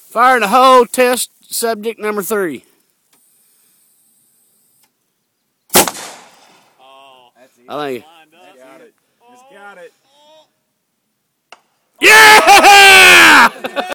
Fire in the hole, test subject number 3. Oh, That's easy. I think lined up. Got it. Just got it.